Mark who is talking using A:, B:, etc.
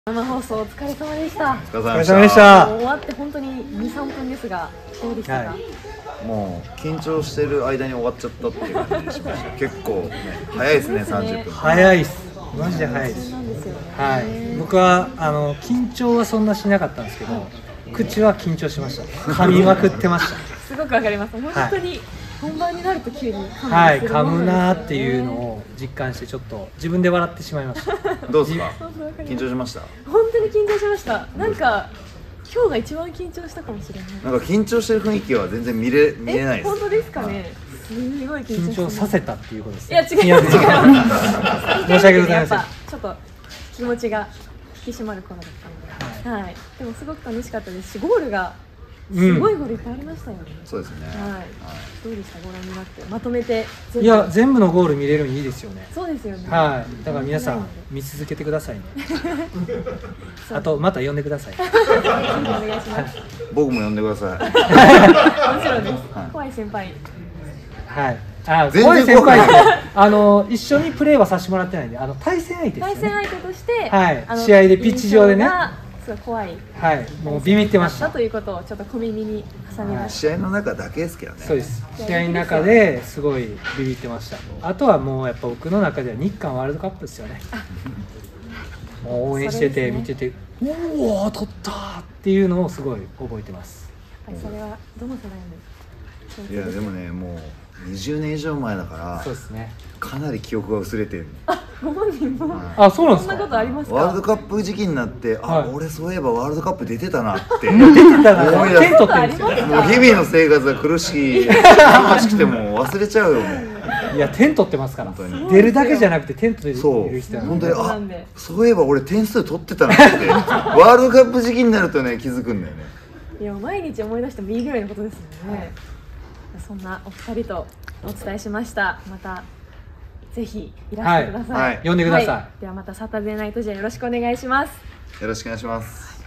A: 生放送お疲れ様でした。
B: お疲れ様でした。
A: 終わって本当に2、3分ですが、どうでしたか？
B: もう緊張してる間に終わっちゃったっていう感じがしました。結構ね、早いですね、30分。
C: 早いっす。マジで早いっす。はい。僕は緊張はそんなしなかったんですけど、口は緊張しました。噛みまくってました。
A: すごくわかります。本当に本番になると急に
C: 噛むなーっていうのを実感してちょっと自分で笑ってしまいました。
B: どうですか？緊張しました？
A: 本当に緊張しました。なんか今日が一番緊張したかもしれない。
B: なんか緊張してる雰囲気は全然見えないです。
A: 本当ですかね。すごい
C: 緊張させたっていうことです。
A: いや違う。申し
C: 訳ございません。
A: ちょっと気持ちが引き締まる頃だったので、はい。でもすごく楽しかったですし、ゴールがすごいゴールいっぱいありましたよね。
B: そうですね。
A: はい。どうでした？ご覧になってまとめて。
C: いや、全部のゴール見れるのいいですよね。
A: そうですよね。
C: はい。だから皆さん見続けてくださいね。あとまた呼んでください。
A: お願いします。
B: 僕も呼んでください。
A: もちろんです。怖い先輩。
C: はい。怖い先輩。一緒にプレーはさせてもらってないんで、対戦相手ですよね。
A: 対戦相手として、
C: はい。試合でピッチ上でね。
A: すごい怖い。
C: はい。もうビビってました。
A: ということをちょっと小耳に挟みました。
B: 試合の中だけですけどね。
C: そうです。試合の中ですごいビビってました。あとはもうやっぱ僕の中では日韓ワールドカップですよね。もう応援してて見てて、おお取ったっていうのをすごい覚えてます。
A: やっぱりそれはどの世代の？
B: いやでもね、もう20年以上前だから、
C: そうですね。か
B: なり記憶が薄れてる。
A: ご本人も。
C: そうなんですか。
A: そんなことありますか？
B: ワールドカップ時期になって、俺そういえばワールドカップ出てたなって
C: 出てた
B: 思い出す。
C: 点取ってるんですよ。
B: もう日々の生活が苦しくても忘れちゃうよね。
C: いや点取ってますから。出るだけじゃなくて点取ってる人
B: なんで。本当にそういえば俺点数取ってたなってワールドカップ時期になるとね気づくんだよね。
A: いや毎日思い出してもいいぐらいのことですよね。そんなお二人とお伝えしました。またぜひいらしてください。
C: 呼んでください。
A: ではまたサタデーナイトJよろしくお願いします。
B: よろしくお願いします。